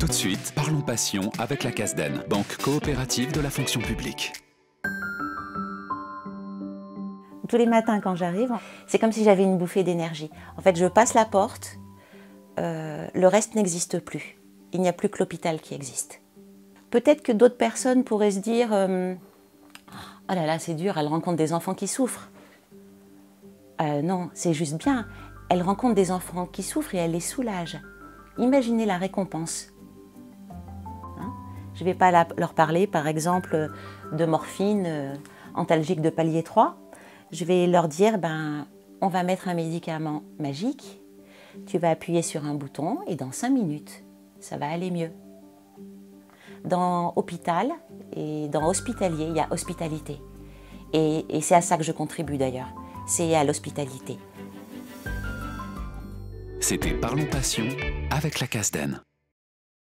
tout de suite, parlons passion avec la CASDEN, banque coopérative de la fonction publique. Tous les matins quand j'arrive, c'est comme si j'avais une bouffée d'énergie. En fait, je passe la porte, le reste n'existe plus. Il n'y a plus que l'hôpital qui existe. Peut-être que d'autres personnes pourraient se dire « Oh là là, c'est dur, elle rencontre des enfants qui souffrent. » Non, c'est juste bien. Elle rencontre des enfants qui souffrent et elle les soulage. Imaginez la récompense. Hein? Je ne vais pas leur parler, par exemple, de morphine antalgique de palier 3. Je vais leur dire, on va mettre un médicament magique, tu vas appuyer sur un bouton et dans 5 minutes, ça va aller mieux. Dans hôpital et dans hospitalier, il y a hospitalité. Et c'est à ça que je contribue d'ailleurs, c'est à l'hospitalité. C'était Parlons Passion avec la CASDEN.